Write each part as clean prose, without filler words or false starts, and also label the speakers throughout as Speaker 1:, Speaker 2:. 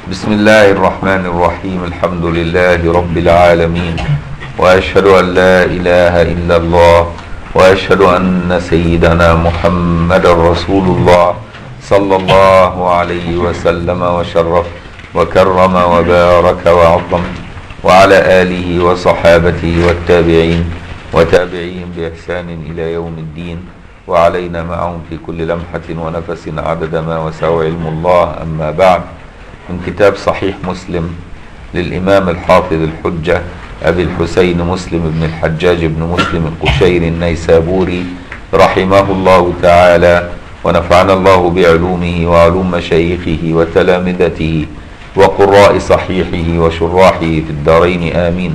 Speaker 1: بسم الله الرحمن الرحيم. الحمد لله رب العالمين، وأشهد أن لا إله إلا الله، وأشهد أن سيدنا محمد رسول الله صلى الله عليه وسلم وشرف وكرم وبارك وعظم، وعلى آله وصحابته والتابعين وتابعين بإحسان إلى يوم الدين، وعلينا معهم في كل لمحة ونفس عدد ما وسع علم الله. أما بعد، من كتاب صحيح مسلم للإمام الحافظ الحجة أبي الحسين مسلم بن الحجاج بن مسلم القشيري النيسابوري رحمه الله تعالى، ونفعنا الله بعلومه وعلوم مشايخه وتلامذته وقراء صحيحه وشراحه في الدارين آمين.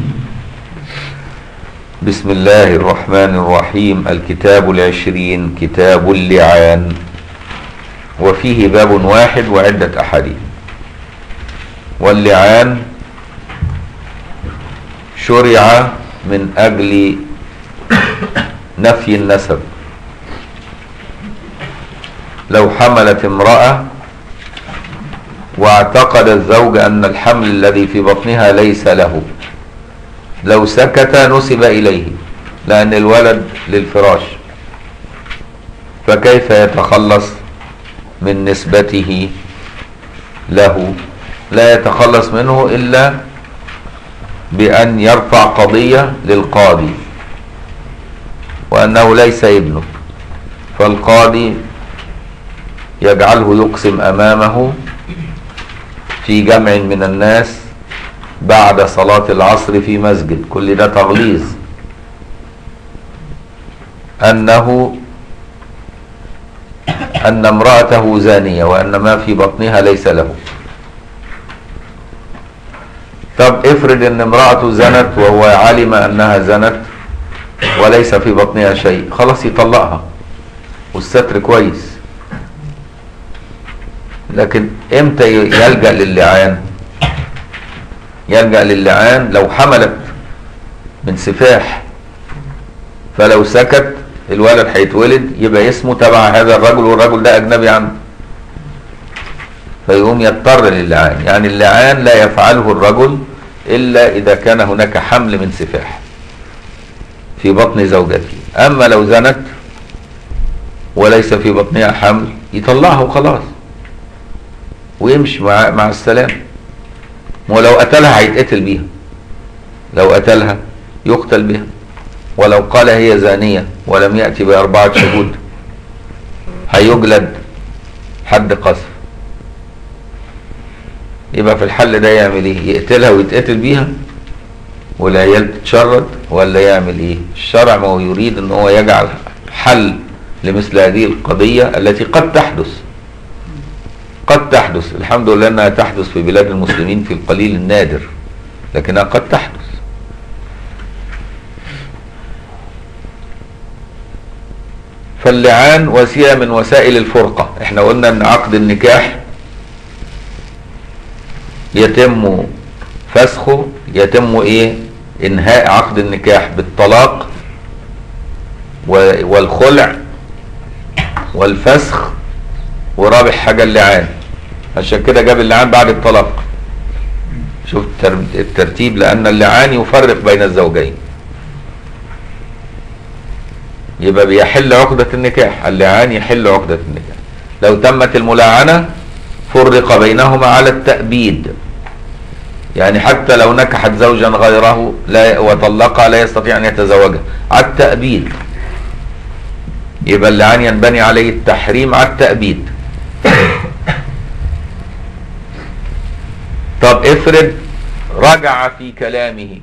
Speaker 1: بسم الله الرحمن الرحيم. الكتاب العشرين، كتاب اللعان، وفيه باب واحد وعدة أحاديث. واللعان شرع من أجل نفي النسب. لو حملت امرأة واعتقد الزوج أن الحمل الذي في بطنها ليس له، لو سكت نسب إليه لأن الولد للفراش، فكيف يتخلص من نسبته له؟ لا يتخلص منه إلا بأن يرفع قضية للقاضي وأنه ليس ابنه، فالقاضي يجعله يقسم أمامه في جمع من الناس بعد صلاة العصر في مسجد، كل ده تغليظ، أن امرأته زانية وأن ما في بطنها ليس له. طب افرض ان امرأته زنت وهو علم انها زنت وليس في بطنها شيء، خلاص يطلقها والستر كويس. لكن امتى يلجأ للعان؟ يلجأ للعان لو حملت من سفاح، فلو سكت الولد هيتولد يبقى اسمه تبع هذا الرجل والرجل ده اجنبي عنه، فيقوم يضطر للعان. يعني اللعان لا يفعله الرجل إلا إذا كان هناك حمل من سفاح في بطن زوجته. أما لو زنت وليس في بطنها حمل يطلعها وخلاص ويمشي مع السلام. ولو قتلها هيتقتل بيها، لو قتلها يقتل بها. ولو قال هي زانية ولم يأتي ب4 شهود هيجلد حد قذف. يبقى في الحل ده يعمل ايه؟ يقتلها ويتقتل بيها والعيال تتشرد، ولا يعمل ايه؟ الشرع ما هو يريد ان هو يجعل حل لمثل هذه القضية التي قد تحدث. الحمد لله انها تحدث في بلاد المسلمين في القليل النادر، لكنها قد تحدث. فاللعان وسيلة من وسائل الفرقة. احنا قلنا ان عقد النكاح يتم فسخه، يتم ايه؟ انهاء عقد النكاح بالطلاق والخلع والفسخ، ورابع حاجة اللعان. عشان كده جاب اللعان بعد الطلاق. شوف الترتيب، لان اللعان يفرق بين الزوجين، يبقى بيحل عقدة النكاح. اللعان يحل عقدة النكاح. لو تمت الملاعنة فرق بينهما على التأبيد، يعني حتى لو نكحت زوجا غيره وطلقها لا يستطيع أن يتزوجها على التأبيد. يبقى اللعان ينبني عليه التحريم على التأبيد. طب افرض رجع في كلامه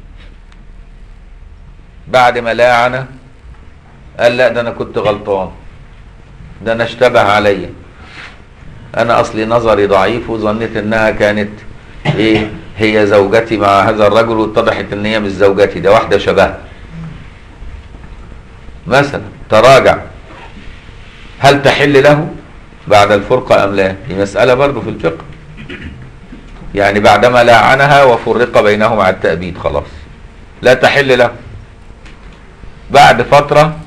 Speaker 1: بعد ما لاعن، قال لا ده أنا كنت غلطان، ده أنا اشتبه عليا، انا اصلي نظري ضعيف وظنيت انها كانت ايه، هي زوجتي مع هذا الرجل، واتضحت ان هي مش زوجتي، ده واحدة شبهها مثلا. تراجع، هل تحل له بعد الفرقة ام لا؟ دي مسألة برضو في الفقه. يعني بعدما لاعنها وفرق بينهم على التأبيد خلاص لا تحل له. بعد فترة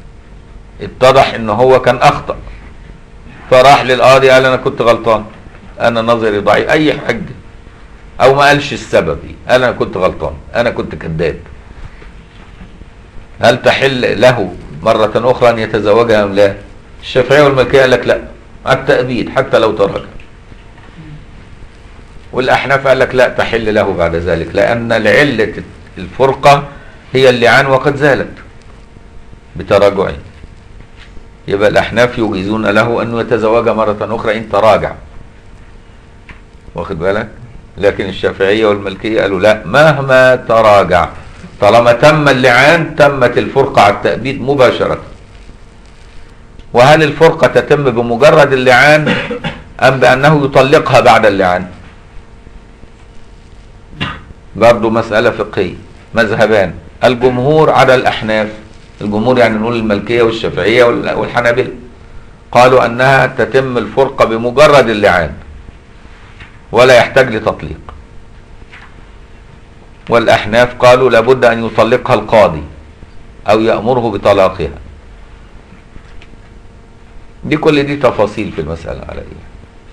Speaker 1: اتضح ان هو كان اخطأ، فراح للقاضي قال انا كنت غلطان، انا نظري ضعيف، اي حجه، او ما قالش السبب ايه، انا كنت غلطان، انا كنت كذاب، هل تحل له مرة اخرى ان يتزوجها ام لا؟ الشافعية والمالكية قال لك لا، على التأبيد حتى لو تراجع. والاحناف قال لك لا، تحل له بعد ذلك، لان العلة الفرقة هي اللعان وقد زالت بتراجعه. يبقى الاحناف يجيزون له انه يتزوجها مرة اخرى ان تراجع، واخد بالك؟ لكن الشافعية والمالكية قالوا لا، مهما تراجع طالما تم اللعان تمت الفرقة على التأبيد مباشرة. وهل الفرقة تتم بمجرد اللعان أم بأنه يطلقها بعد اللعان؟ برضو مسألة فقهية، مذهبان، الجمهور على الأحناف، الجمهور يعني نقول المالكية والشافعية والحنابلة، قالوا أنها تتم الفرقة بمجرد اللعان ولا يحتاج لتطليق. والأحناف قالوا لابد أن يطلقها القاضي أو يأمره بطلاقها. دي كل دي تفاصيل في المسألة على إيه.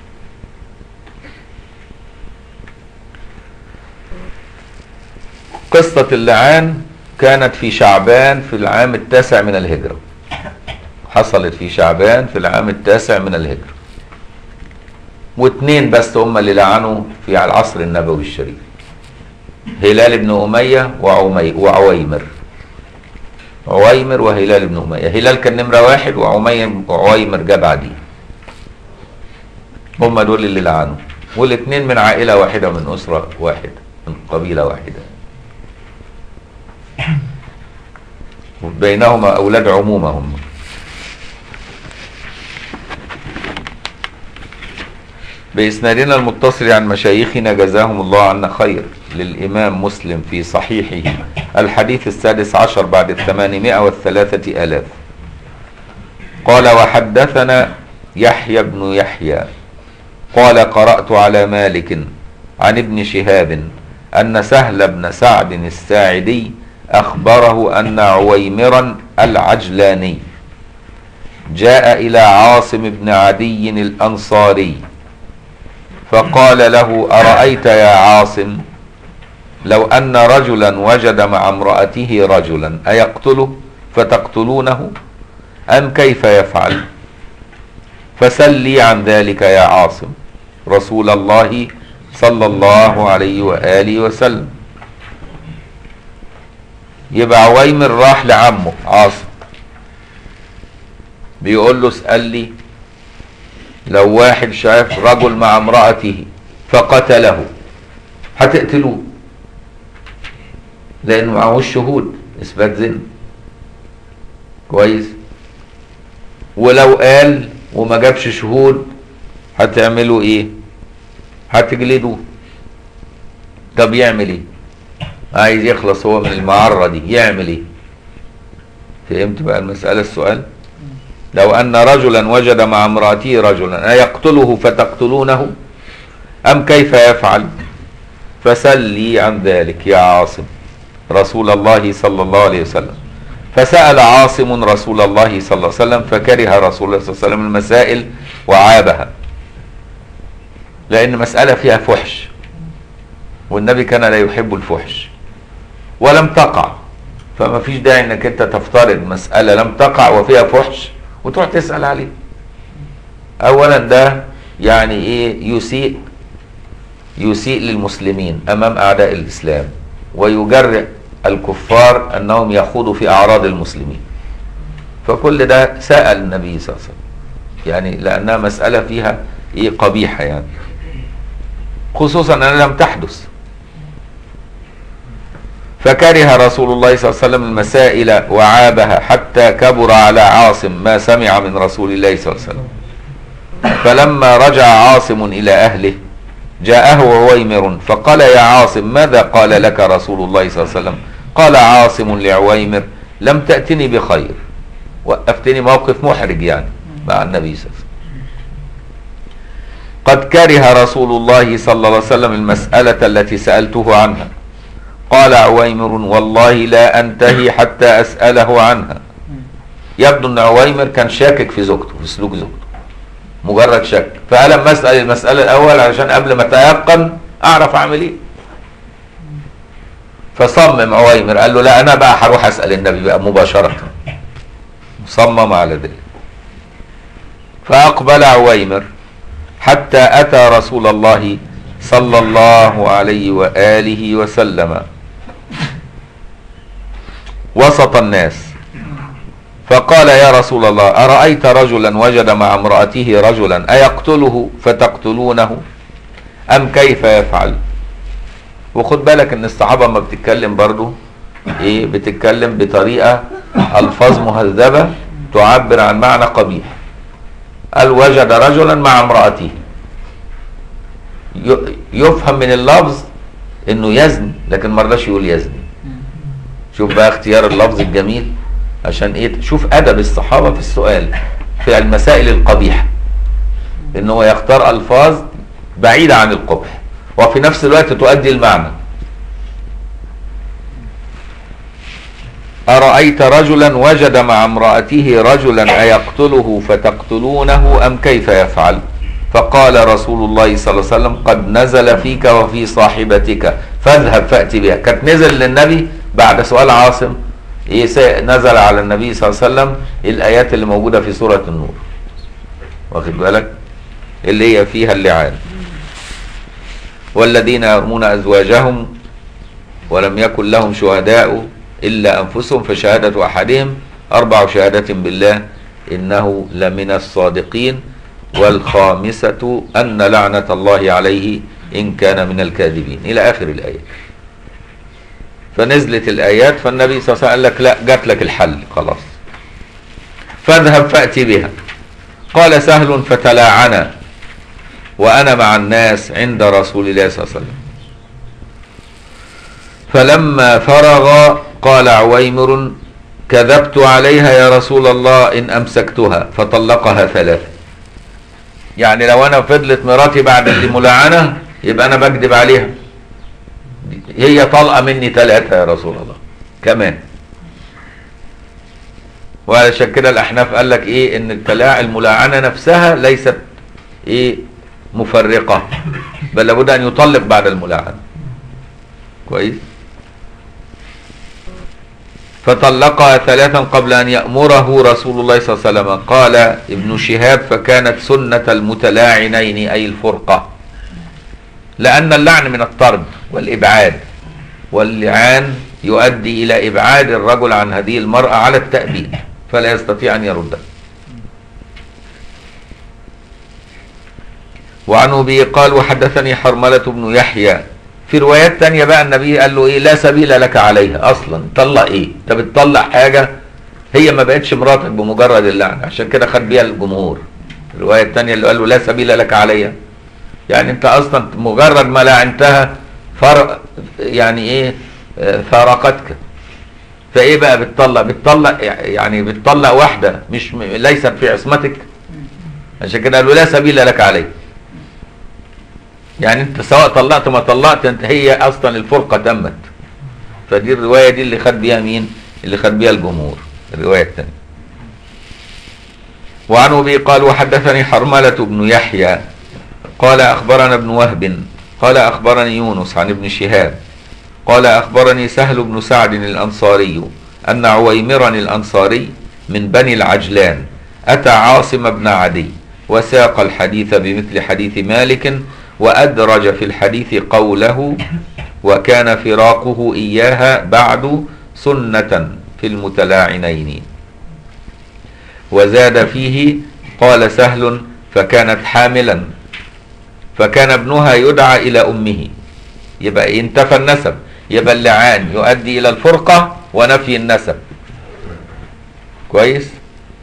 Speaker 1: قصة اللعان كانت في شعبان في العام 9 من الهجرة، حصلت في شعبان في العام 9 من الهجرة، واثنين بس هم اللي لعنوا في العصر النبوي الشريف، هلال بن أمية وعويمر. عويمر وهلال بن أمية، هلال كان نمرة 1 وعويمر جاب بعديه، هم دول اللي لعنوا، والاثنين من عائلة واحدة من أسرة واحدة من قبيلة واحدة، بينهما أولاد عمومة هم. بإسنادنا المتصل عن مشايخنا جزاهم الله عنا خير للإمام مسلم في صحيحه الحديث 16 بعد 803 قال وحدثنا يحيى بن يحيى قال قرأت على مالك عن ابن شهاب أن سهل بن سعد الساعدي أخبره أن عويمرا العجلاني جاء إلى عاصم بن عدي الأنصاري فقال له أرأيت يا عاصم لو أن رجلا وجد مع امرأته رجلا أيقتله فتقتلونه أم كيف يفعل؟ فسل لي عن ذلك يا عاصم رسول الله صلى الله عليه وآله وسلم. يبقى عويمر راح لعمه عاصم بيقول له اسأل لي لو واحد شاف رجل مع امرأته فقتله هتقتلوه لأنه معهوش شهود إثبات زنا، كويس؟ ولو قال وما جابش شهود هتعملوا إيه؟ هتجلدوه. طب يعمل إيه؟ عايز يخلص هو من المعرة دي، يعمل إيه؟ فهمت بقى المسألة السؤال؟ لو أن رجلا وجد مع امرأته رجلا أيقتله فتقتلونه أم كيف يفعل؟ فسل لي عن ذلك يا عاصم رسول الله صلى الله عليه وسلم. فسأل عاصم رسول الله صلى الله عليه وسلم فكره رسول الله صلى الله عليه وسلم المسائل وعابها، لأن مسألة فيها فحش والنبي كان لا يحب الفحش ولم تقع، فما فيش داعي انك انت تفترض مسألة لم تقع وفيها فحش وتروح تسأل عليه. اولا ده يعني ايه؟ يسيء للمسلمين امام اعداء الاسلام ويجرئ الكفار انهم يخوضوا في اعراض المسلمين، فكل ده سأل النبي صلى الله عليه وسلم يعني لانها مسألة فيها ايه؟ قبيحة يعني، خصوصا انها لم تحدث. فكره رسول الله صلى الله عليه وسلم المسائل وعابها حتى كبر على عاصم ما سمع من رسول الله صلى الله عليه وسلم. فلما رجع عاصم إلى أهله جاءه عويمر فقال يا عاصم ماذا قال لك رسول الله صلى الله عليه وسلم؟ قال عاصم لعويمر لم تأتني بخير. وقفتني موقف محرج يعني مع النبي صلى الله عليه وسلم. قد كره رسول الله صلى الله عليه وسلم المسألة التي سألته عنها. قال عويمر والله لا أنتهي حتى أسأله عنها. يبدو أن عويمر كان شاكك في زوجته، في سلوك زوجته، مجرد شك، فقال اما اسال المساله الاول علشان قبل ما اتيقن اعرف اعمل ايه. فصمم عويمر، قال له لا انا بقى هروح اسال النبي بقى مباشره. صمم على ذلك. فاقبل عويمر حتى اتى رسول الله صلى الله عليه واله وسلم وسط الناس، فقال يا رسول الله أرأيت رجلا وجد مع امرأته رجلا أيقتله فتقتلونه أم كيف يفعل؟ وخد بالك ان الصحابة ما بتتكلم برضو ايه، بتتكلم بطريقة ألفاظ مهذبة تعبر عن معنى قبيح. قال وجد رجلا مع امرأته، يفهم من اللفظ انه يزني، لكن ما رضاش يقول يزني. شوف بقى اختيار اللفظ الجميل عشان ايه، شوف ادب الصحابه في السؤال في المسائل القبيحه، ان هو يختار الفاظ بعيده عن القبح وفي نفس الوقت تؤدي المعنى. ارايت رجلا وجد مع امراته رجلا ايقتله فتقتلونه ام كيف يفعل؟ فقال رسول الله صلى الله عليه وسلم قد نزل فيك وفي صاحبتك فاذهب فأتي بها. كانت نزل للنبي بعد سؤال عاصم ايه، نزل على النبي صلى الله عليه وسلم الايات اللي موجوده في سوره النور، واخد بالك، اللي هي فيها اللعان. والذين يرمون ازواجهم ولم يكن لهم شهداء الا انفسهم فشهاده احدهم 4 شهادات بالله انه لمن الصادقين والخامسة أن لعنة الله عليه إن كان من الكاذبين إلى آخر الآية. فنزلت الآيات، فالنبي صلى الله عليه وسلم قال لك لا، جات لك الحل خلاص، فاذهب فأتي بها. قال سهل فتلاعنا وأنا مع الناس عند رسول الله صلى الله عليه وسلم. فلما فرغ قال عويمر كذبت عليها يا رسول الله إن أمسكتها، فطلقها 3. يعني لو انا فضلت مراتي بعد الملاعنة يبقى انا بكذب عليها، هي طلقة مني 3 يا رسول الله كمان. وعلشان كده الاحناف قال لك ايه، ان الملاعنة نفسها ليست ايه مفرقة، بل لابد ان يطلق بعد الملاعنة. كويس. فطلقها 3 قبل أن يأمره رسول الله صلى الله عليه وسلم. قال ابن شهاب فكانت سنة المتلاعنين أي الفرقة، لأن اللعن من الطرد والإبعاد، واللعان يؤدي إلى إبعاد الرجل عن هذه المرأة على التأبيد فلا يستطيع أن يردها. وعنه به قال وحدثني حرملة بن يحيى. في روايات تانية بقى النبي قال له ايه، لا سبيل لك عليها اصلا، طلق ايه، انت بتطلق حاجة هي ما بقتش مراتك بمجرد اللعن، عشان كده خد بيها الجمهور. الرواية التانية اللي قال له لا سبيل لك عليها، يعني انت اصلا مجرد ما لعنتها يعني ايه فارقتك. فايه بقى بتطلق يعني بتطلق واحدة مش ليست في عصمتك، عشان كده قال له لا سبيل لك عليها. يعني انت سواء طلقت ما طلقت انت هي اصلا الفرقة تمت. فدي الرواية دي اللي خد بيها مين، اللي خد بيها الجمهور، الرواية الثانية. وعن ابي قال وحدثني حرملة بن يحيى قال اخبرنا ابن وهب قال اخبرني يونس عن ابن شهاب قال اخبرني سهل بن سعد الانصاري ان عويمرا الانصاري من بني العجلان اتى عاصم بن عدي وساق الحديث بمثل حديث مالك، وأدرج في الحديث قوله وكان فراقه إياها بعد سنة في المتلاعنين. وزاد فيه قال سهل فكانت حاملا فكان ابنها يدعى إلى أمه، يبقى انتفى النسب، يبقى اللعان يؤدي إلى الفرقة ونفي النسب. كويس.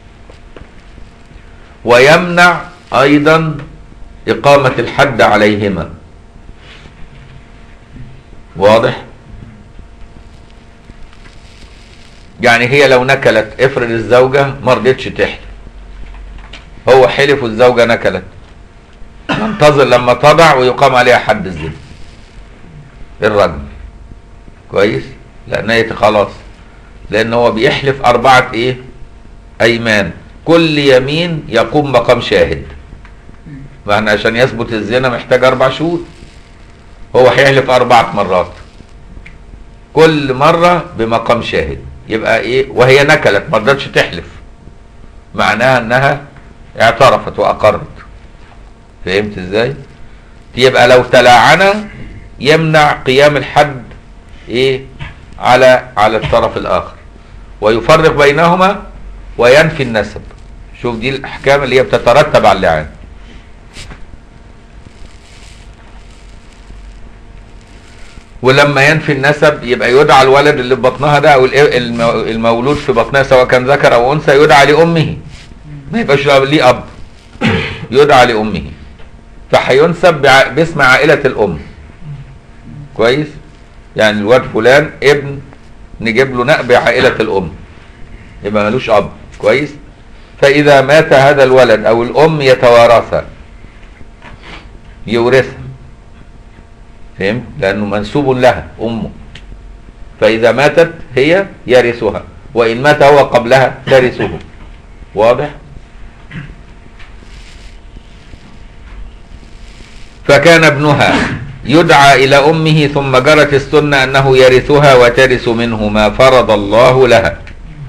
Speaker 1: ويمنع أيضا إقامة الحد عليهما. واضح؟ يعني هي لو نكلت، افرض الزوجة ما رضتش تحلف، هو حلف والزوجة نكلت، ننتظر لما تضع ويقام عليها حد الزنا الرجم. كويس؟ لأن خلاص، لأن هو بيحلف 4 ايه؟ أيمان، كل يمين يقوم مقام شاهد. ما احنا عشان يثبت الزنا محتاج 4 شهود، هو هيحلف 4 مرات كل مرة بمقام شاهد، يبقى ايه؟ وهي نكلت ما رضتش تحلف، معناها انها اعترفت واقرت. فهمت ازاي؟ يبقى لو تلاعن يمنع قيام الحد ايه على الطرف الاخر، ويفرق بينهما وينفي النسب. شوف دي الاحكام اللي هي بتترتب على اللعان. ولما ينفي النسب يبقى يدعى الولد اللي في بطنها ده او المولود في بطنها سواء كان ذكر او انثى يدعى لامه، ما يبقاش ليه اب، يدعى لامه، فهينسب باسم عائله الام. كويس؟ يعني الواد فلان ابن نجيب له نأب عائله الام، يبقى ملوش اب. كويس؟ فاذا مات هذا الولد او الام يتوارثا، يورثها. فهمت؟ لانه منسوب لها امه، فاذا ماتت هي يرثها، وان مات هو قبلها ترثه. واضح؟ فكان ابنها يدعى الى امه، ثم جرت السنه انه يرثها وترث منه ما فرض الله لها.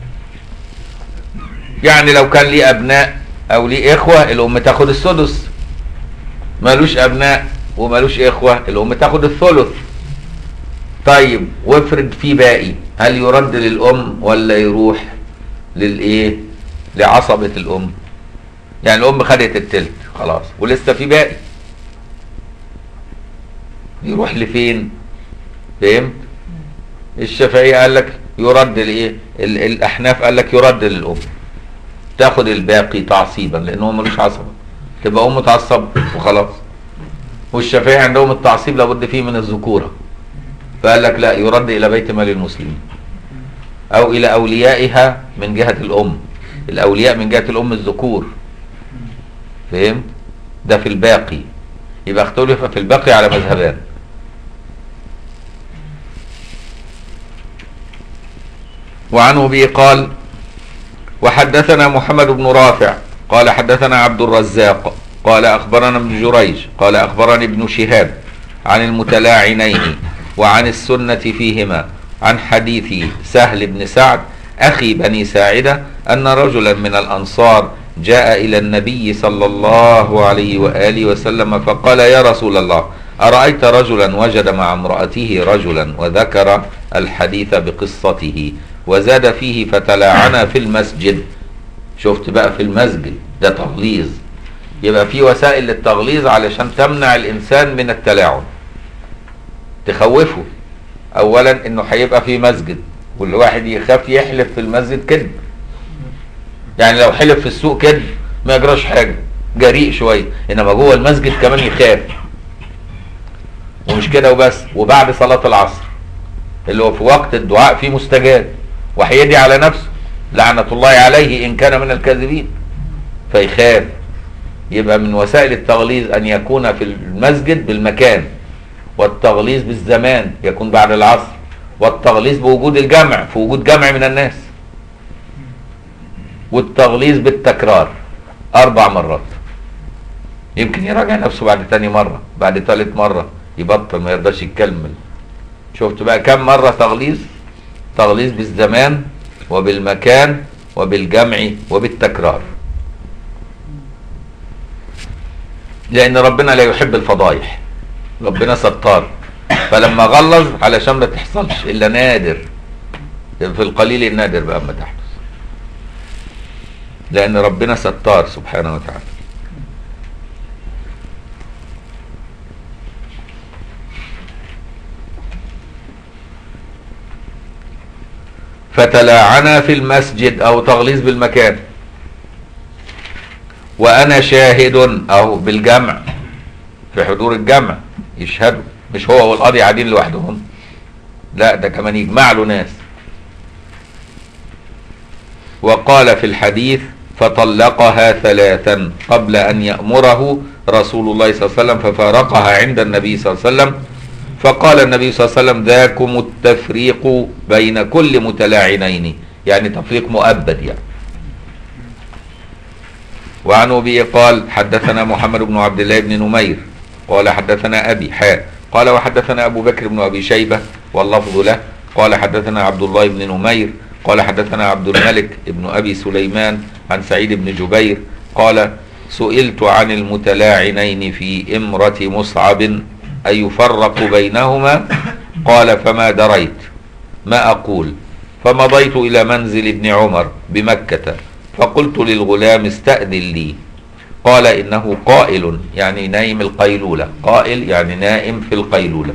Speaker 1: يعني لو كان ليه ابناء او ليه اخوه الام تاخد السدس، مالوش ابناء ومالوش اخوه الام تاخد الثلث. طيب وافرض في باقي، هل يرد للام ولا يروح للايه؟ لعصبه الام. يعني الام خدت التلت خلاص ولسه في باقي، يروح لفين؟ فهمت؟ الشافعيه قال لك يرد لايه؟ الاحناف قال لك يرد للام، تاخد الباقي تعصيبا لان هو ملوش عصبه، تبقى امه تعصب وخلاص. والشافعيه عندهم التعصيب لابد فيه من الذكوره، فقال لك لا، يرد الى بيت مال المسلمين او الى اوليائها من جهه الام. الاولياء من جهه الام الذكور. فهمت؟ ده في الباقي. يبقى اختلف في الباقي على مذهبان. وعنه به قال: وحدثنا محمد بن رافع قال حدثنا عبد الرزاق قال اخبرنا ابن جريج قال اخبرني ابن شهاب عن المتلاعنين وعن السنة فيهما عن حديث سهل بن سعد اخي بني ساعدة ان رجلا من الانصار جاء الى النبي صلى الله عليه وآله وسلم فقال: يا رسول الله، أرأيت رجلا وجد مع امرأته رجلا وذكر الحديث بقصته وزاد فيه فتلاعنا في المسجد. شفت بقى؟ في المسجد ده تغليظ. يبقى في وسائل للتغليظ علشان تمنع الانسان من التلاعن، تخوفه. اولا انه هيبقى في مسجد والواحد يخاف يحلف في المسجد كذب. يعني لو حلف في السوق كذب ما يجراش حاجه، جريء شويه، انما جوه المسجد كمان يخاف. ومش كده وبس، وبعد صلاه العصر اللي هو في وقت الدعاء فيه مستجاب، وهيدعي على نفسه لعنة الله عليه إن كان من الكاذبين، فيخاف. يبقى من وسائل التغليظ أن يكون في المسجد بالمكان، والتغليظ بالزمان يكون بعد العصر، والتغليظ بوجود الجمع، في وجود جمع من الناس، والتغليظ بالتكرار 4 مرات. يمكن يراجع نفسه بعد تاني مرة، بعد ثالث مرة يبطل، ما يرضاش يكمل. شفت بقى كم مرة تغليظ؟ تغليظ بالزمان وبالمكان وبالجمع وبالتكرار، لأن ربنا لا يحب الفضايح، ربنا ستار، فلما غلظ علشان ما تحصلش إلا نادر، في القليل النادر بقى ما تحدث، لأن ربنا ستار سبحانه وتعالى. فتلاعنا في المسجد أو تغليظ بالمكان، وأنا شاهد أو بالجمع، في حضور الجمع يشهدوا، مش هو والقاضي قاعدين لوحدهم، لا ده كمان يجمع له ناس. وقال في الحديث: فطلقها 3 قبل أن يأمره رسول الله صلى الله عليه وسلم، ففارقها عند النبي صلى الله عليه وسلم، فقال النبي صلى الله عليه وسلم: ذاكم التفريق بين كل متلاعنين، يعني تفريق مؤبد يعني. وعن أبي قال حدثنا محمد بن عبد الله بن نمير قال حدثنا أبي قال وحدثنا أبو بكر بن أبي شيبة واللفظ له قال حدثنا عبد الله بن نمير قال حدثنا عبد الملك بن أبي سليمان عن سعيد بن جبير قال سئلت عن المتلاعنين في امرة مصعب أيفرق بينهما قال فما دريت ما أقول فمضيت إلى منزل ابن عمر بمكة فقلت للغلام استأذن لي قال إنه قائل يعني نائم القيلولة قائل يعني نائم في القيلولة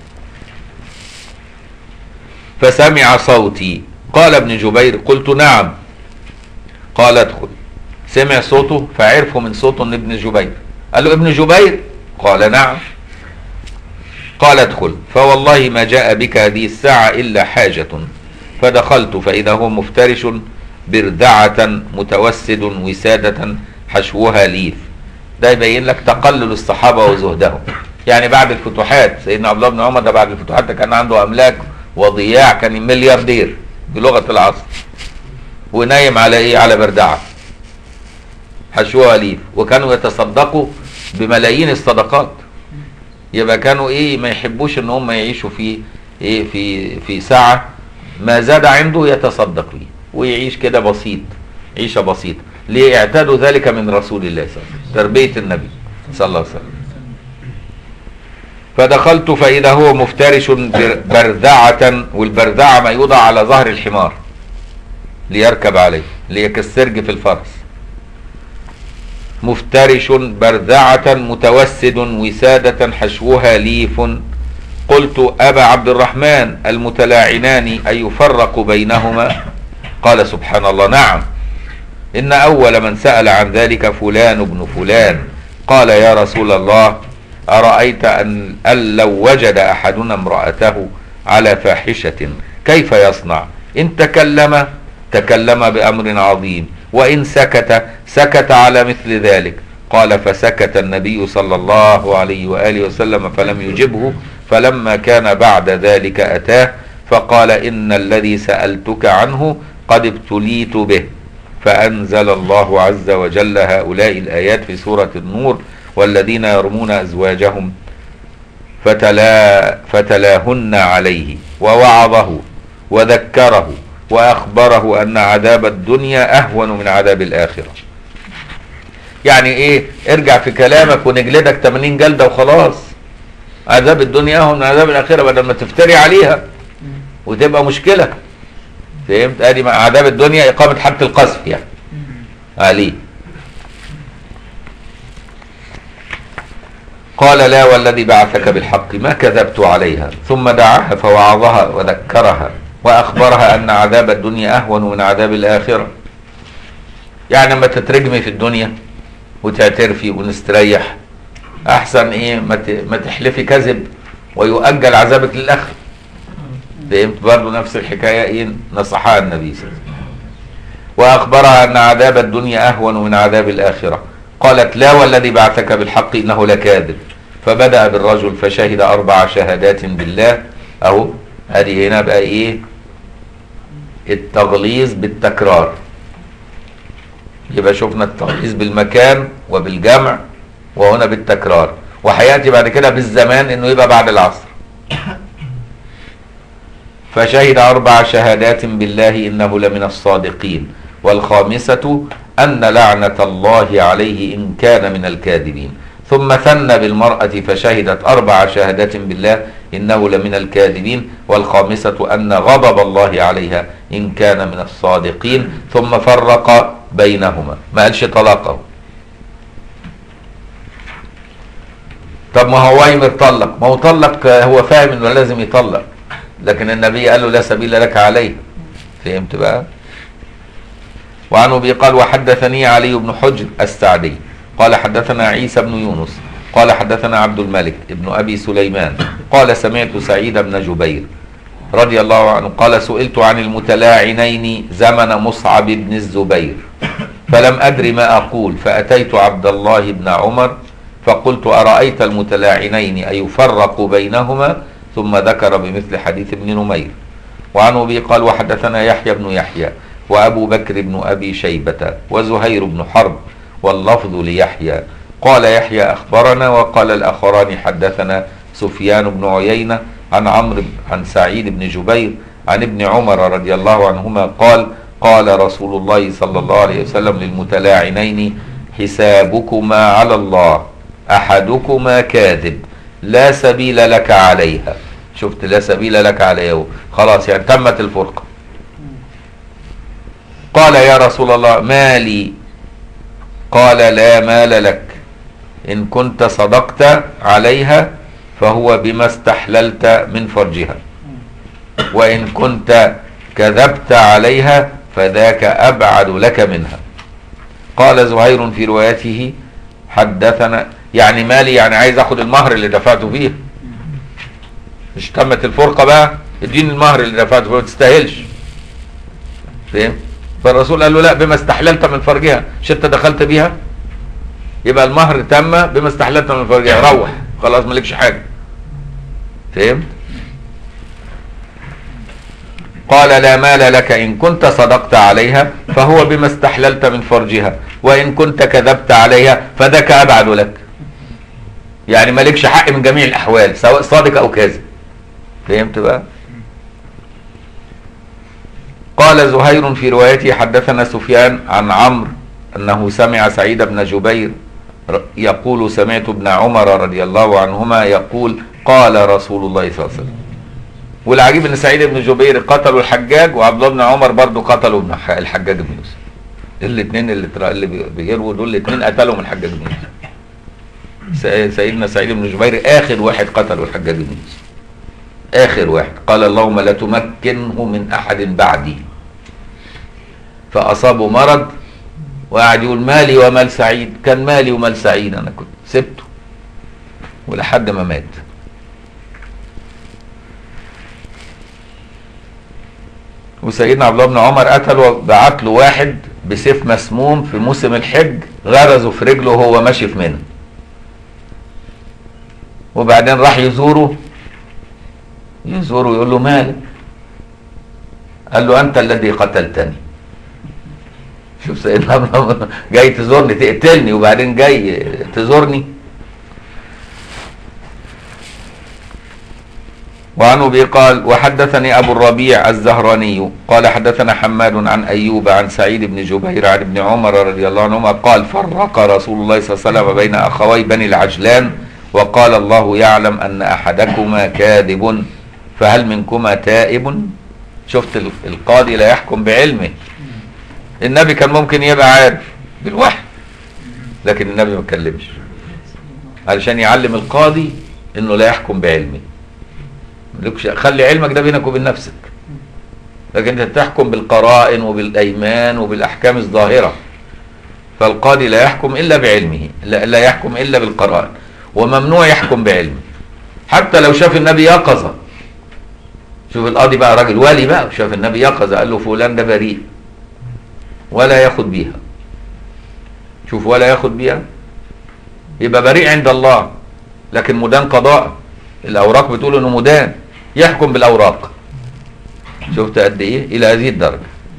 Speaker 1: فسمع صوتي قال ابن جبير قلت نعم قال ادخل سمع صوته فعرفوا من صوته ان ابن جبير قال له ابن جبير قال نعم قال ادخل فوالله ما جاء بك هذه الساعة إلا حاجة فدخلت فإذا هو مفترش بردعة متوسد وسادة حشوها ليف. ده يبين لك تقلل الصحابة وزهدهم. يعني بعد الفتوحات سيدنا عبد الله بن عمر ده بعد الفتوحات كان عنده أملاك وضياع، كان ملياردير بلغة العصر، ونايم على ايه؟ على بردعة حشوها ليف، وكانوا يتصدقوا بملايين الصدقات. يبقى كانوا ايه؟ ما يحبوش ان هم يعيشوا في ايه؟ في ساعة ما زاد عنده يتصدق به ويعيش كده بسيط، عيشة بسيطة. ليه؟ اعتادوا ذلك من رسول الله صلى الله عليه وسلم، تربية النبي صلى الله عليه وسلم. فدخلت فإذا هو مفترش بردعة، والبردعة ما يوضع على ظهر الحمار ليركب عليه، ليكسرج في الفرس. مفترش بردعة متوسد وسادة حشوها ليف. قلت أبا عبد الرحمن المتلاعنان أيفرق بينهما؟ قال سبحان الله نعم، إن أول من سأل عن ذلك فلان بن فلان. قال يا رسول الله أرأيت أن لو وجد أحدنا امرأته على فاحشة كيف يصنع؟ إن تكلم بأمر عظيم، وإن سكت على مثل ذلك. قال فسكت النبي صلى الله عليه وآله وسلم فلم يجبه، فلما كان بعد ذلك أتاه فقال إن الذي سألتك عنه قد ابتليت به. فأنزل الله عز وجل هؤلاء الآيات في سورة النور: والذين يرمون أزواجهم فتلاهن عليه ووعظه وذكره وأخبره أن عذاب الدنيا أهون من عذاب الآخرة. يعني إيه؟ ارجع في كلامك ونجلدك 80 جلدة وخلاص. عذاب الدنيا أهون من عذاب الآخرة، بدل ما تفتري عليها وتبقى مشكلة. فهمت؟ ادي عذاب الدنيا إقامة حد القذف يعني عليه. قال لا والذي بعثك بالحق ما كذبت عليها. ثم دعاها فوعظها وذكرها وأخبرها أن عذاب الدنيا أهون من عذاب الآخرة. يعني لما تترجمي في الدنيا وتعترفي ونستريح أحسن إيه ما تحلفي كذب ويؤجل عذابك للآخرة. فهمت؟ برضه نفس الحكاية إيه نصحها النبي صلى الله عليه وسلم. وأخبرها أن عذاب الدنيا أهون من عذاب الآخرة. قالت لا والذي بعثك بالحق إنه لكاذب. فبدأ بالرجل فشهد 4 شهادات بالله. أهو هذه هنا بقى إيه؟ التغليظ بالتكرار. يبقى شفنا التغليظ بالمكان وبالجمع، وهنا بالتكرار، وحياتي بعد كده بالزمان إنه يبقى بعد العصر. فشهد 4 شهادات بالله إنه لمن الصادقين، والخامسة أن لعنة الله عليه إن كان من الكاذبين. ثم ثنى بالمرأة فشهدت 4 شهادات بالله إنه لمن الكاذبين، والخامسة أن غضب الله عليها إن كان من الصادقين. ثم فرق بينهما، ما قالش طلاقه. طب ما هو وايمر طلق، ما هو طلق هو فاهم انه لازم يطلق، لكن النبي قال له لا سبيل لك عليه. فهمت بقى؟ وعن أبي قال وحدثني علي بن حجر السعدي قال حدثنا عيسى بن يونس قال حدثنا عبد الملك ابن أبي سليمان قال سمعت سعيد بن جبير رضي الله عنه قال سئلت عن المتلاعنين زمن مصعب بن الزبير فلم أدر ما أقول، فأتيت عبد الله بن عمر فقلت أرأيت المتلاعنين أيفرق بينهما؟ ثم ذكر بمثل حديث ابن نمير. وعن أبي قال وحدثنا يحيى بن يحيى وأبو بكر بن أبي شيبة وزهير بن حرب واللفظ ليحيى. قال يحيى أخبرنا، وقال الآخران حدثنا سفيان بن عيينة عن عمرو عن سعيد بن جبير عن ابن عمر رضي الله عنهما قال قال رسول الله صلى الله عليه وسلم للمتلاعنين حسابكما على الله، أحدكما كاذب لا سبيل لك عليها. شفت، لا سبيل لك عليها، خلاص يعني تمت الفرقة. قال يا رسول الله ما لي؟ قال لا مال لك، إن كنت صدقت عليها فهو بما استحللت من فرجها، وإن كنت كذبت عليها فذاك أبعد لك منها. قال زهير في روايته حدثنا، يعني مالي يعني عايز اخد المهر اللي دفعته فيه، مش تمت الفرقة بقى، اديني المهر اللي دفعته فيه، ما تستاهلش. فاهم؟ فالرسول قال له لا، بما استحللت من فرجها، مش انت دخلت بيها؟ يبقى المهر تم بما استحللت من فرجها، روح خلاص مالكش حاجة. فهمت؟ قال لا مال لك، إن كنت صدقت عليها فهو بما استحللت من فرجها، وإن كنت كذبت عليها فذاك أبعد لك. يعني مالكش حق من جميع الأحوال، سواء صادق أو كاذب. فهمت بقى؟ قال زهير في روايته حدثنا سفيان عن عمرو أنه سمع سعيد بن جبير يقول سمعت ابن عمر رضي الله عنهما يقول قال رسول الله صلى الله عليه وسلم. والعجيب ان سعيد بن جبير قتلوا الحجاج، وعبد الله بن عمر برضه قتلوا الحجاج بن يوسف. الاثنين اللي بيروا دول الاثنين قتلهم الحجاج بن يوسف. سيدنا سعيد بن جبير اخر واحد قتلوا الحجاج بن يوسف، اخر واحد. قال اللهم لا تمكنه من احد بعدي. فاصابه مرض وقعد يقول مالي ومال سعيد، كان مالي ومال سعيد، انا كنت سبته ولحد ما مات. وسيدنا عبد الله بن عمر قتله، بعت له واحد بسيف مسموم في موسم الحج، غرزه في رجله وهو ماشي في منى. وبعدين راح يزوره يقول له مالك؟ قال له انت الذي قتلتني. شوف سيدنا عبد الله جاي تزورني تقتلني وبعدين جاي تزورني. وعن أبي قال وحدثني أبو الربيع الزهراني قال حدثنا حماد عن أيوب عن سعيد بن جبير عن ابن عمر رضي الله عنهما قال فرق رسول الله صلى الله عليه وسلم بين أخوي بني العجلان وقال الله يعلم أن أحدكما كاذب فهل منكما تائب. شفت القاضي لا يحكم بعلمه. النبي كان ممكن يبقى عارف بالوحي، لكن النبي ما اتكلمش علشان يعلم القاضي انه لا يحكم بعلمه. خلي علمك ده بينك وبين نفسك، لكن انت تحكم بالقرائن وبالايمان وبالاحكام الظاهره. فالقاضي لا يحكم الا بعلمه، لا يحكم الا بالقرائن، وممنوع يحكم بعلمه حتى لو شاف النبي يقظه. شوف القاضي بقى راجل والي بقى، شاف النبي يقظه قال له فلان ده بريء ولا ياخد بيها. شوف ولا ياخد بيها يبقى بريء عند الله، لكن مدان قضاء. الاوراق بتقول انه مدان، يحكم بالاوراق. شفت قد ايه الى هذه الدرجه.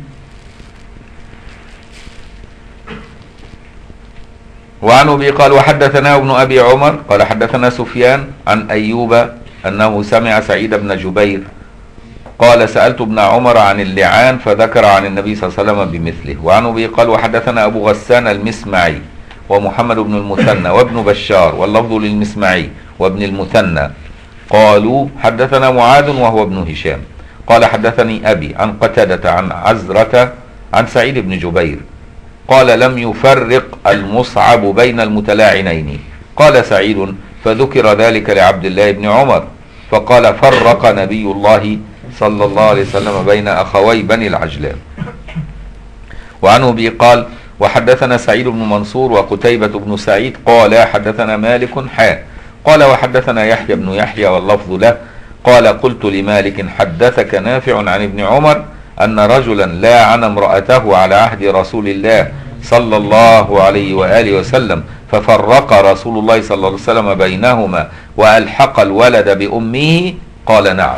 Speaker 1: وعن ابي قال وحدثنا ابن ابي عمر قال حدثنا سفيان عن ايوب انه سمع سعيد بن جبير قال سألت ابن عمر عن اللعان فذكر عن النبي صلى الله عليه وسلم بمثله. وعن ابي قال وحدثنا ابو غسان المسمعي ومحمد بن المثنى وابن بشار واللفظ للمسمعي وابن المثنى قالوا حدثنا معاذ وهو ابن هشام قال حدثني أبي عن قتادة عن عزرة عن سعيد بن جبير قال لم يفرق المصعب بين المتلاعنين. قال سعيد فذكر ذلك لعبد الله بن عمر فقال فرق نبي الله صلى الله عليه وسلم بين أخوي بني العجلان. وعنه به قال وحدثنا سعيد بن منصور وقتيبة بن سعيد قال حدثنا مالك قال وحدثنا يحيى بن يحيى واللفظ له قال قلت لمالك حدثك نافع عن ابن عمر أن رجلا لاعن امرأته على عهد رسول الله صلى الله عليه وآله وسلم ففرق رسول الله صلى الله عليه وسلم بينهما وألحق الولد بأمه قال نعم.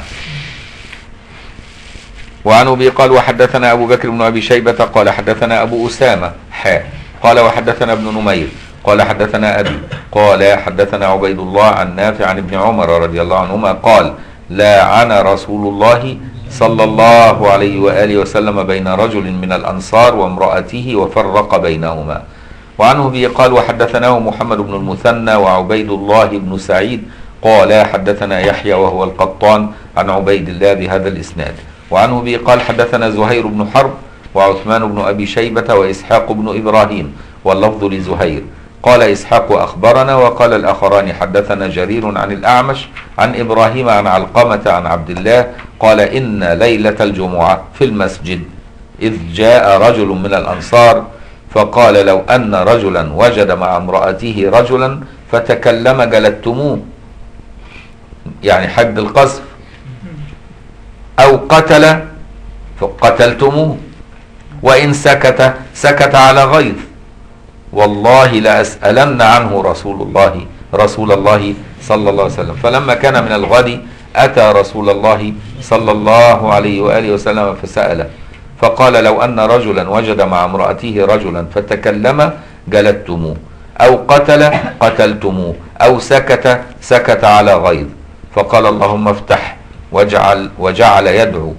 Speaker 1: وعن أبي قال وحدثنا أبو بكر بن أبي شيبة قال حدثنا أبو أسامة قال وحدثنا ابن نمير قال حدثنا أبي قال حدثنا عبيد الله عن نافع عن ابن عمر رضي الله عنهما قال لاعن رسول الله صلى الله عليه وآله وسلم بين رجل من الأنصار وامرأته وفرق بينهما. وعنه به قال وحدثناه محمد بن المثنى وعبيد الله بن سعيد قال حدثنا يحيى وهو القطان عن عبيد الله بهذا الإسناد. وعنه به قال حدثنا زهير بن حرب وعثمان بن أبي شيبة وإسحاق بن إبراهيم واللفظ لزهير قال إسحاق أخبرنا وقال الآخران حدثنا جرير عن الأعمش عن إبراهيم عن علقمة عن عبد الله قال إن ليلة الجمعة في المسجد إذ جاء رجل من الأنصار فقال لو أن رجلا وجد مع امرأته رجلا فتكلم جلدتموه، يعني حد القذف، أو قتل فقتلتموه، وإن سكت سكت على غيظ، والله لأسألن عنه رسول الله صلى الله عليه وسلم. فلما كان من الغد أتى رسول الله صلى الله عليه وآله وسلم فسأله فقال لو أن رجلا وجد مع امرأته رجلا فتكلم جلدتموه، أو قتل قتلتموه، أو سكت سكت على غيظ. فقال اللهم افتح وجعل يدعو،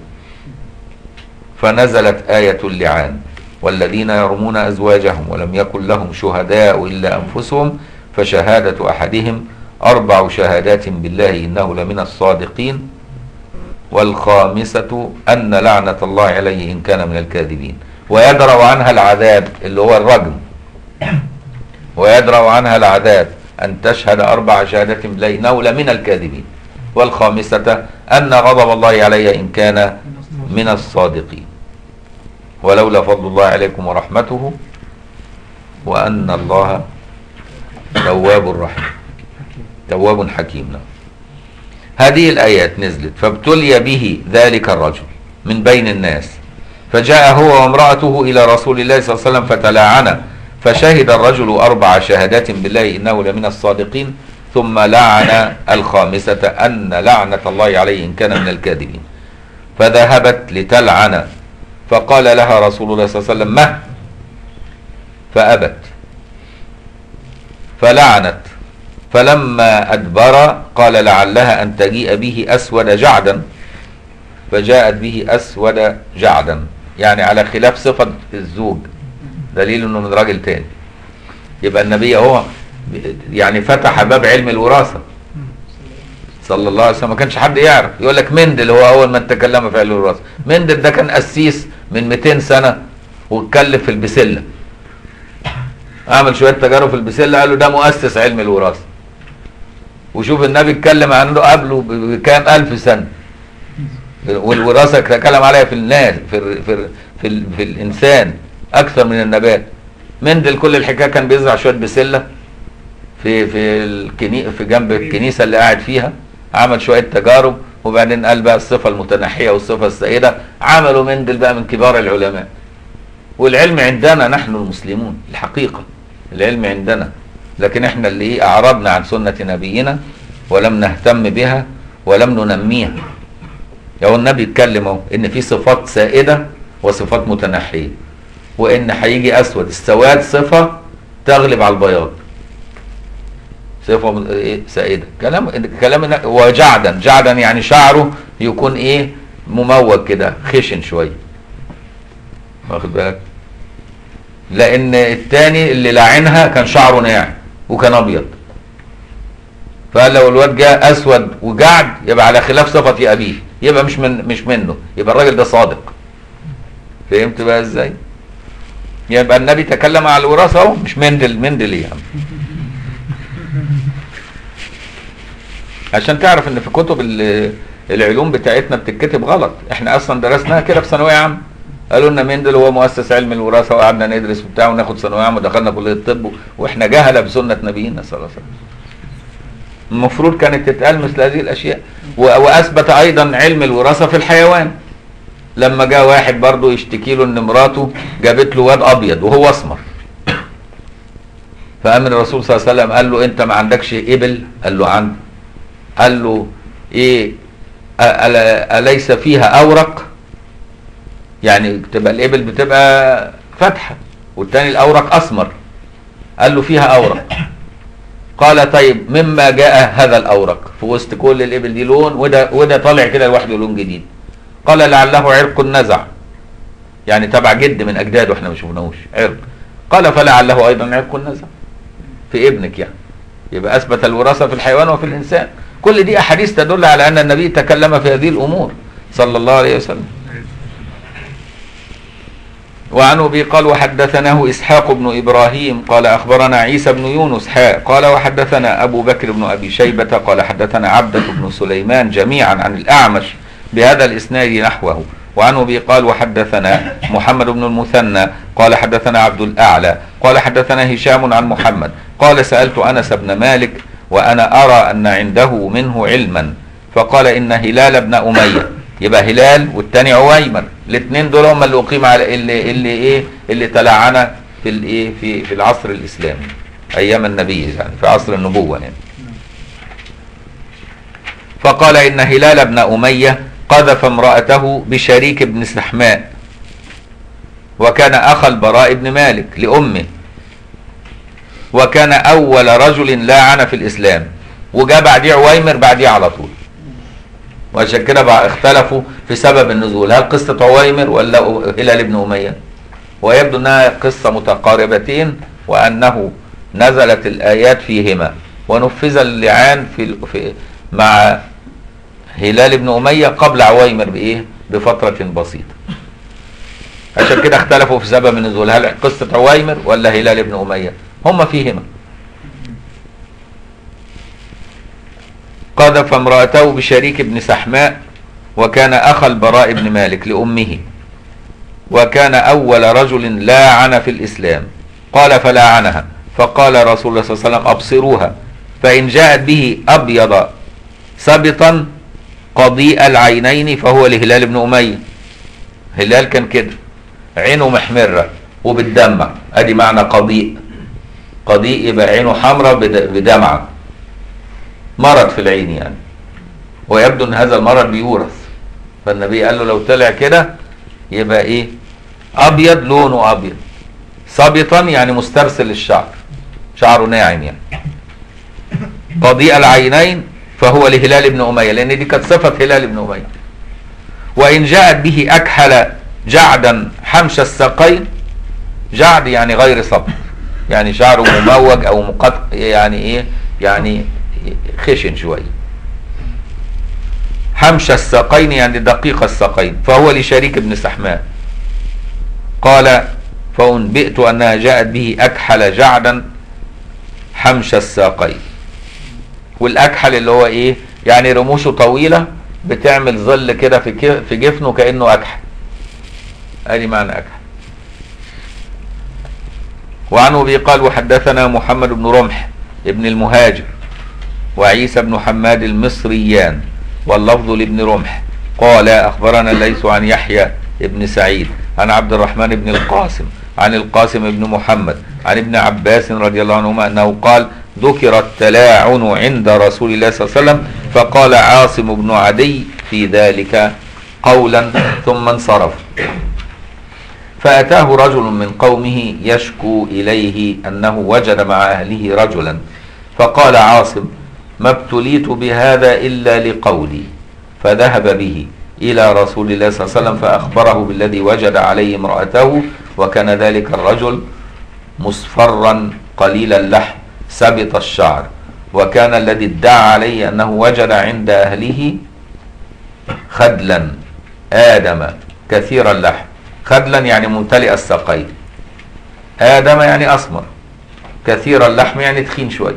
Speaker 1: فنزلت آية اللعان والذين يرمون أزواجهم ولم يكن لهم شهداء إلا أنفسهم فشهادة أحدهم 4 شهادات بالله إنه لمن الصادقين، والخامسة أن لعنة الله عليه إن كان من الكاذبين، ويدرأ عنها العذاب اللي هو الرجم، ويدرأ عنها العذاب أن تشهد 4 شهادات بالله إنه لمن الكاذبين، والخامسة أن غضب الله عليه إن كان من الصادقين، ولولا فضل الله عليكم ورحمته وأن الله تواب رحيم تواب حكيم. هذه الآيات نزلت فابتلي به ذلك الرجل من بين الناس، فجاء هو وامرأته إلى رسول الله صلى الله عليه وسلم فتلاعنا، فشهد الرجل 4 شهادات بالله إنه لمن الصادقين، ثم لعن الخامسة أن لعنة الله عليه إن كان من الكاذبين، فذهبت لتلعن، فقال لها رسول الله صلى الله عليه وسلم مه، فأبت فلعنت، فلما أدبر قال لعلها أن تجيء به أسود جعدا، فجاءت به أسود جعدا، يعني على خلاف صفة الزوج، دليل أنه من راجل تاني. يبقى النبي هو يعني فتح باب علم الوراثة صلى الله عليه وسلم، ما كانش حد يعرف. يقول لك مندل هو أول من تكلم في علم الوراثة. مندل ده كان قسيس من 200 سنة واتكلم في البسلة، عمل شوية تجارب في البسلة، قالوا ده مؤسس علم الوراثة. وشوف النبي اتكلم عنه قبله بكام 1000 سنة، والوراثة تكلم عليها في الناس في الإنسان أكثر من النبات. مندل كل الحكاية كان بيزرع شوية بسلة في جنب الكنيسة اللي قاعد فيها، عمل شوية تجارب، وبعدين قال بقى الصفة المتنحية والصفة السائدة، عملوا مندل بقى من كبار العلماء. والعلم عندنا نحن المسلمون الحقيقة، العلم عندنا، لكن احنا اللي أعرضنا عن سنة نبينا ولم نهتم بها ولم ننميها. لو النبي اتكلم اهو ان في صفات سائدة وصفات متنحية، وان هيجي اسود، السواد صفة تغلب على البياض، صفة سائدة. كلام وجعدا يعني شعره يكون ايه مموج كده خشن شوية، واخد بالك؟ لان التاني اللي لاعنها كان شعره ناعم وكان ابيض، فقال لو الواد جاء اسود وجعد يبقى على خلاف صفة ابيه، يبقى مش منه، يبقى الراجل ده صادق. فهمت بقى ازاي؟ يبقى النبي تكلم على الوراثة اهو، مش مندل ايه يعني. عشان تعرف ان في كتب العلوم بتاعتنا بتتكتب غلط. احنا اصلا درسناها كده في ثانويه عامه، قالوا لنا مندل هو مؤسس علم الوراثه، وقعدنا ندرس وبتاع وناخد ثانويه عامه ودخلنا كليه الطب، واحنا جهله بسنه نبينا صلى الله عليه وسلم. المفروض كانت تتقال مثل هذه الاشياء. واثبت ايضا علم الوراثه في الحيوان، لما جاء واحد برضه يشتكي له ان مراته جابت له واد ابيض وهو اسمر، فقام الرسول صلى الله عليه وسلم قال له انت ما عندكش ابل؟ قال له عندي. قال له ايه أليس فيها أورق؟ يعني بتبقى الإبل بتبقى فتحة والتاني الأورق أسمر. قال له فيها أورق. قال طيب مما جاء هذا الأورق في وسط كل الإبل دي لون، وده طالع كده لوحده لون جديد. قال لعله عرق نزع، يعني تبع جد من أجداده احنا ما شفناهوش عرق. قال فلعله أيضا عرق نزع في ابنك يعني. يبقى أثبت الوراثة في الحيوان وفي الإنسان. كل دي أحاديث تدل على أن النبي تكلم في هذه الأمور صلى الله عليه وسلم. وعن أبي قال وحدثناه إسحاق بن إبراهيم قال أخبرنا عيسى بن يونس قال وحدثنا أبو بكر بن أبي شيبة قال حدثنا عبدة بن سليمان جميعا عن الأعمش بهذا الإسناد نحوه. وعن أبي قال وحدثنا محمد بن المثنى قال حدثنا عبد الأعلى قال حدثنا هشام عن محمد قال سألت أنس بن مالك وأنا أرى أن عنده منه علما، فقال إن هلال بن أمية، يبقى هلال والتاني عويمر، الاثنين دول هم اللي أقيم على اللي تلعن في العصر الإسلامي أيام النبي، يعني في عصر النبوة يعني. فقال إن هلال بن أمية قذف امرأته بشريك بن سحماء، وكان أخا البراء بن مالك لأمه، وكان أول رجل لاعن في الإسلام، وجاء بعديه عويمر بعديه على طول. وعشان كده بقى اختلفوا في سبب النزول، هل قصة عويمر ولا هلال بن أمية؟ ويبدو أنها قصة متقاربتين، وأنه نزلت الآيات فيهما، ونفذ اللعان مع هلال بن أمية قبل عويمر بفترة بسيطة. عشان كده اختلفوا في سبب النزول، هل قصة عويمر ولا هلال بن أمية؟ هم فيهما. قذف امرأته بشريك بن سحماء، وكان أخا البراء بن مالك لأمه، وكان أول رجل لاعن في الإسلام. قال فلاعنها، فقال رسول الله صلى الله عليه وسلم أبصروها، فإن جاءت به أبيض سبطا قضيء العينين فهو لهلال بن أمية. هلال كان كده عينه محمرة وبتدمع، ادي معنى قضيء. قضيء يبقى عينه حمراء بدمعة، مرض في العين يعني، ويبدو ان هذا المرض بيورث. فالنبي قال له لو طلع كده يبقى ابيض، لونه ابيض، سبطا يعني مسترسل الشعر، شعره ناعم يعني. قضيء العينين فهو لهلال بن أمية، لأن دي كانت صفة هلال بن أمية. وإن جاءت به أكحل جعدا حمش الساقين، جعد يعني غير صبت، يعني شعره مموج أو مقطع، يعني يعني خشن شوية. حمش الساقين يعني دقيق الساقين، فهو لشريك بن سحماء. قال فأنبئت أنها جاءت به أكحل جعدا حمش الساقين. والأكحل اللي هو يعني رموشه طويلة بتعمل ظل كده في جفنه كأنه أكحل، ادي معنى أكحل. وعن أبي قال وحدثنا محمد بن رمح ابن المهاجر وعيسى بن حماد المصريان، واللفظ لابن رمح قال أخبرنا الليث عن يحيى ابن سعيد عن عبد الرحمن بن القاسم عن القاسم بن محمد عن ابن عباس رضي الله عنهما أنه قال ذكر التلاعن عند رسول الله صلى الله عليه وسلم، فقال عاصم بن عدي في ذلك قولا ثم انصرف. فأتاه رجل من قومه يشكو إليه أنه وجد مع أهله رجلا، فقال عاصم ما ابتليت بهذا إلا لقولي، فذهب به إلى رسول الله صلى الله عليه وسلم فأخبره بالذي وجد عليه امرأته، وكان ذلك الرجل مصفرا قليل اللحم سبط الشعر، وكان الذي ادعى عليه أنه وجد عند أهله خدلا آدم كثير اللحم. خدلا يعني ممتلئ الساقين، آدم يعني أسمر، كثير اللحم يعني تخين شوي.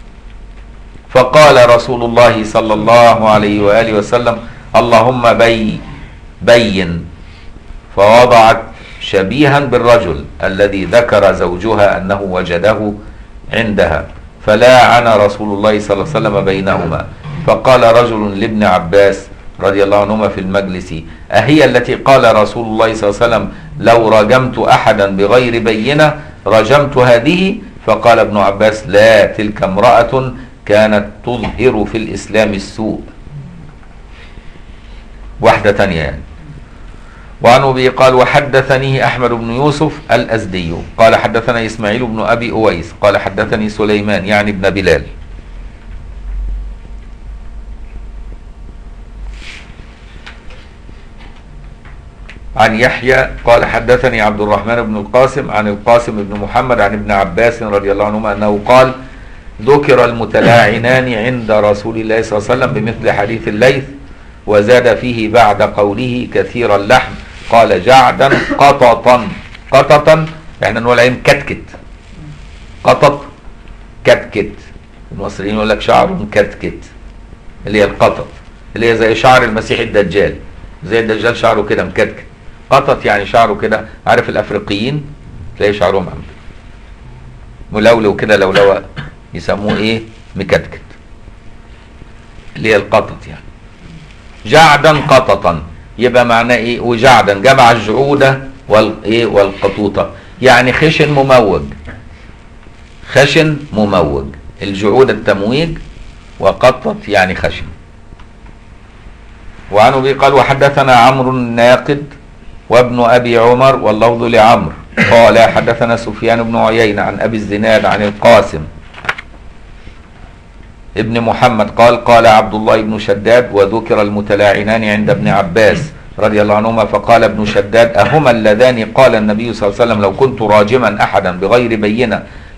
Speaker 1: فقال رسول الله صلى الله عليه وآله وسلم اللهم بين، فوضعت شبيها بالرجل الذي ذكر زوجها أنه وجده عندها، فلاعن رسول الله صلى الله عليه وسلم بينهما. فقال رجل لابن عباس رضي الله عنهما في المجلس أهي التي قال رسول الله صلى الله عليه وسلم لو رجمت أحدا بغير بينة رجمت هذه؟ فقال ابن عباس لا، تلك امرأة كانت تظهر في الإسلام السوء. واحدة تانية يعني. وعن أبي قال وحدثني أحمد بن يوسف الأزدي قال حدثنا إسماعيل بن أبي أويس قال حدثني سليمان يعني ابن بلال عن يحيى قال حدثني عبد الرحمن بن القاسم عن القاسم بن محمد عن ابن عباس رضي الله عنهما أنه قال ذكر المتلاعنان عند رسول الله صلى الله عليه وسلم بمثل حديث الليث وزاد فيه بعد قوله كثير اللحم قال جعدا قططا. قططا احنا نقول عليهم كتكت. قطط كتكت. المصريين يقول لك شعر كتكت اللي هي القطط اللي هي زي شعر المسيح الدجال. زي الدجال شعره كده مكتكت. قطط يعني شعره كده. عارف الافريقيين تلاقي شعرهم ملولو كده لولوه يسموه ايه مكتكت اللي هي القطط يعني. جعدا قططا يبقى معناه ايه؟ وجعدا جمع الجعوده والايه والقطوطه يعني خشن مموج. خشن مموج. الجعود التمويج وقطط يعني خشن. وعن ابي قال وحدثنا عمرو الناقد وابن ابي عمر واللفظ لعمرو قال حدثنا سفيان بن عيينة عن ابي الزناد عن القاسم ابن محمد قال قال عبد الله بن شداد وذكر المتلاعنان عند ابن عباس رضي الله عنهما فقال ابن شداد أهما اللذان قال النبي صلى الله عليه وسلم لو كنت راجما أحدا بغير بينة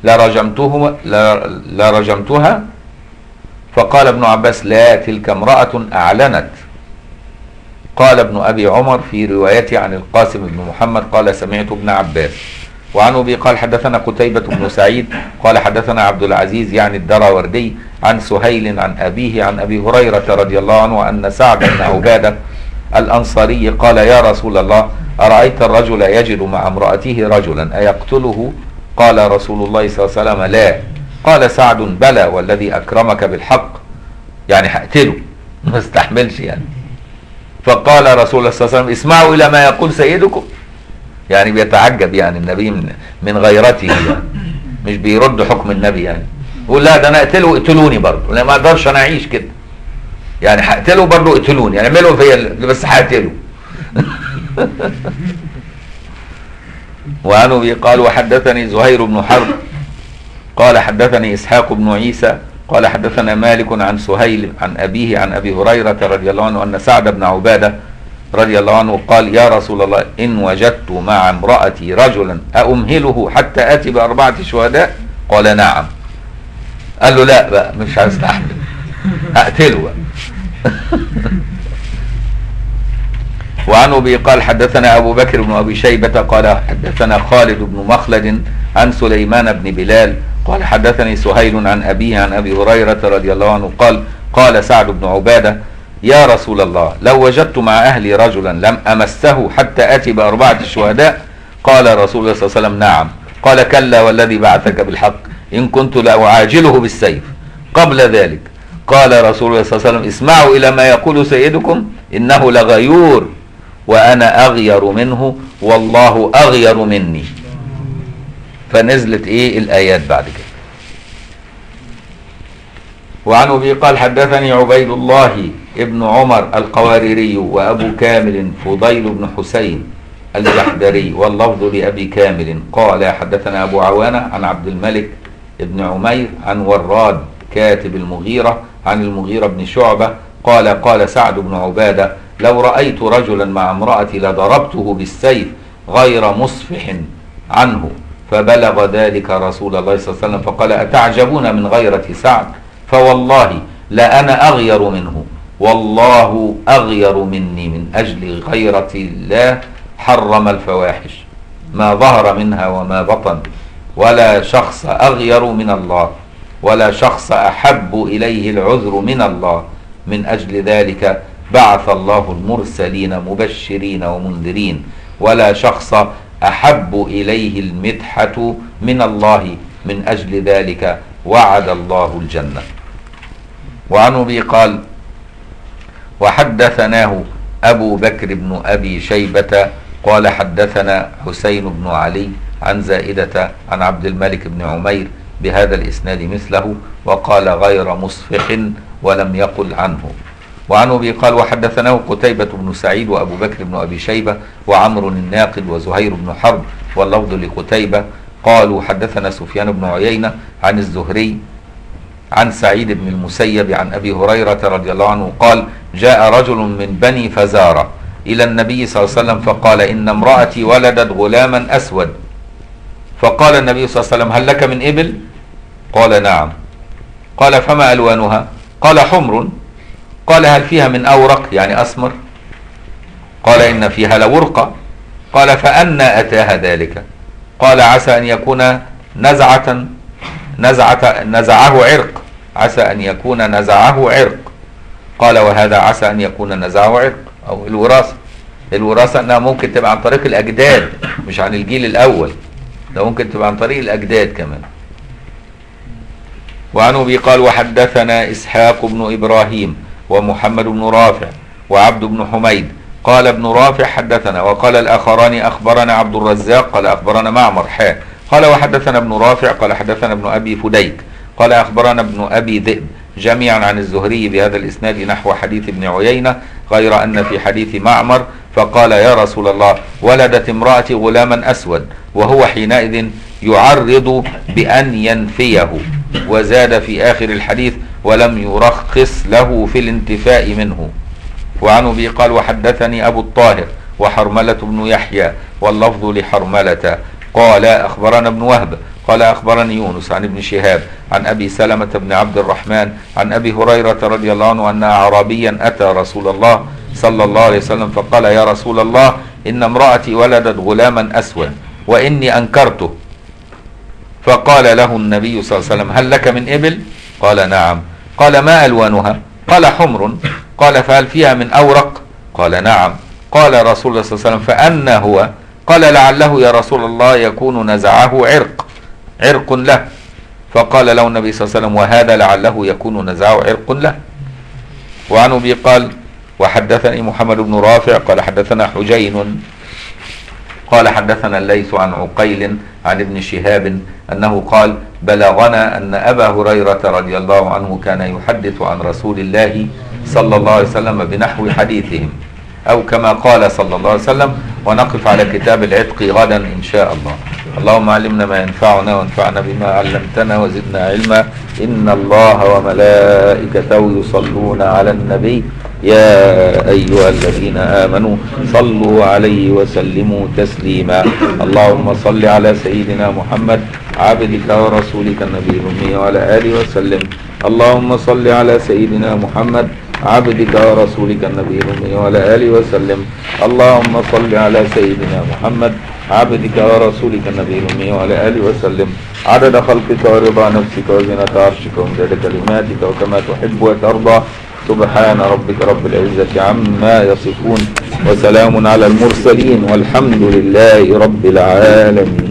Speaker 1: لرجمتها فقال ابن عباس لا تلك امرأة أعلنت. قال ابن أبي عمر في روايته عن القاسم بن محمد قال سمعت ابن عباس. وعن أبي قال حدثنا قتيبة بن سعيد قال حدثنا عبد العزيز يعني الدراوردي عن سهيل عن أبيه عن أبي هريرة رضي الله عنه أن سعد بن عبادة الأنصاري قال يا رسول الله أرأيت الرجل يجد مع امرأته رجلا أيقتله؟ قال رسول الله صلى الله عليه وسلم لا. قال سعد بلى والذي أكرمك بالحق يعني هقتله ما استحملش يعني. فقال رسول الله صلى الله عليه وسلم اسمعوا إلى ما يقول سيدكم يعني بيتعجب يعني النبي من غيرته يعني مش بيرد حكم النبي يعني يقول لا ده انا اقتله اقتلوني برضه لا ما اقدرش انا اعيش كده يعني هقتله برضه اقتلوني يعني اعملوا فيا بس هقتله. وعن ابي قال وحدثني زهير بن حرب قال حدثني اسحاق بن عيسى قال حدثنا مالك عن سهيل عن ابيه عن ابي هريره رضي الله عنه ان سعد بن عباده رضي الله عنه قال يا رسول الله إن وجدت مع امرأتي رجلا أأمهله حتى آتي بأربعة شهداء؟ قال نعم. قال له لا بقى مش هستحمل أقتله بقى. وعن أبي قال حدثنا أبو بكر بن أبي شيبة قال حدثنا خالد بن مخلد عن سليمان بن بلال قال حدثني سهيل عن أبيه عن أبي هريرة رضي الله عنه قال قال سعد بن عبادة يا رسول الله لو وجدت مع أهلي رجلا لم أمسه حتى أتي بأربعة شهداء؟ قال رسول الله صلى الله عليه وسلم نعم. قال كلا والذي بعثك بالحق إن كنت لأعاجله بالسيف قبل ذلك. قال رسول الله صلى الله عليه وسلم اسمعوا إلى ما يقول سيدكم إنه لغيور وأنا أغير منه والله أغير مني. فنزلت إيه الآيات بعد كده. وعن أبي قال حدثني عبيد الله ابن عمر القواريري وأبو كامل فضيل بن حسين الجحدري واللفظ لأبي كامل قال حدثنا أبو عوانة عن عبد الملك ابن عمير عن وراد كاتب المغيرة عن المغيرة بن شعبة قال قال سعد بن عبادة لو رأيت رجلا مع امرأتي لضربته بالسيف غير مصفح عنه فبلغ ذلك رسول الله صلى الله عليه وسلم فقال أتعجبون من غيرة سعد فوالله لأنا أغير منه والله أغير مني من أجل غيرة الله حرم الفواحش ما ظهر منها وما بطن ولا شخص أغير من الله ولا شخص أحب إليه العذر من الله من أجل ذلك بعث الله المرسلين مبشرين ومنذرين ولا شخص أحب إليه المدحة من الله من أجل ذلك وعد الله الجنة. وعن أبي قال وحدثناه أبو بكر بن أبي شيبة قال حدثنا حسين بن علي عن زائدة عن عبد الملك بن عمير بهذا الإسناد مثله وقال غير مصفح ولم يقل عنه. وعن أبي قال وحدثناه قتيبة بن سعيد وأبو بكر بن أبي شيبة وعمر الناقد وزهير بن حرب واللفظ لقتيبة قالوا حدثنا سفيان بن عيينة عن الزهري عن سعيد بن المسيب عن أبي هريرة رضي الله عنه قال جاء رجل من بني فزارة إلى النبي صلى الله عليه وسلم فقال إن امرأتي ولدت غلاما أسود، فقال النبي صلى الله عليه وسلم هل لك من إبل؟ قال نعم. قال فما ألوانها؟ قال حمر. قال هل فيها من أورق يعني أسمر؟ قال إن فيها لورقة. قال فأنى أتاها ذلك؟ قال عسى أن يكون نزعه عرق، عسى أن يكون نزعه عرق. قال وهذا عسى أن يكون نزعه عرق أو الوراثة. الوراثة أنها ممكن تبقى عن طريق الأجداد مش عن الجيل الأول، ده ممكن تبقى عن طريق الأجداد كمان. وعن أبي قال وحدثنا إسحاق بن إبراهيم ومحمد بن رافع وعبد بن حميد قال ابن رافع حدثنا وقال الآخران أخبرنا عبد الرزاق قال أخبرنا معمر قال وحدثنا ابن رافع قال حدثنا ابن أبي فديك قال أخبرنا ابن أبي ذئب جميعا عن الزهري بهذا الإسناد نحو حديث ابن عيينة، غير أن في حديث معمر فقال يا رسول الله ولدت امرأتي غلاما أسود، وهو حينئذ يعرض بأن ينفيه، وزاد في آخر الحديث ولم يرخص له في الانتفاء منه. وعن أبي قال وحدثني أبو الطاهر وحرملة بن يحيى واللفظ لحرملة قال أخبرنا ابن وهب قال أخبرني يونس عن ابن شهاب عن أبي سلمة بن عبد الرحمن عن أبي هريرة رضي الله عنه أن أعرابيا أتى رسول الله صلى الله عليه وسلم فقال يا رسول الله إن امرأتي ولدت غلاما أسود وإني أنكرته. فقال له النبي صلى الله عليه وسلم هل لك من إبل؟ قال نعم. قال ما ألوانها؟ قال حمر. قال فهل فيها من أورق؟ قال نعم. قال رسول الله صلى الله عليه وسلم فأنا هو؟ قال لعله يا رسول الله يكون نزعه عرق له. فقال له النبي صلى الله عليه وسلم وهذا لعله يكون نزعه عرق له. وعن أبي قال وحدثني محمد بن رافع قال حدثنا حجين قال حدثنا الليث عن عقيل عن ابن شهاب أنه قال بلغنا أن أبا هريرة رضي الله عنه كان يحدث عن رسول الله صلى الله عليه وسلم بنحو حديثهم أو كما قال صلى الله عليه وسلم. ونقف على كتاب العتق غدا إن شاء الله. اللهم علمنا ما ينفعنا وانفعنا بما علمتنا وزدنا علما. إن الله وملائكته يصلون على النبي يا أيها الذين آمنوا صلوا عليه وسلموا تسليما. اللهم صل على سيدنا محمد عبدك ورسولك النبي الأمي وعلى آله وسلم. اللهم صل على سيدنا محمد عبدك ورسولك النبي الأمي وعلى آله وسلم. اللهم صل على سيدنا محمد عبدك ورسولك النبي الأمي وعلى آله وسلم عدد خلقك ورضا نفسك وزنة عرشك ومداد كلماتك وكما تحب وترضى. سبحان ربك رب العزة عما يصفون وسلام على المرسلين والحمد لله رب العالمين.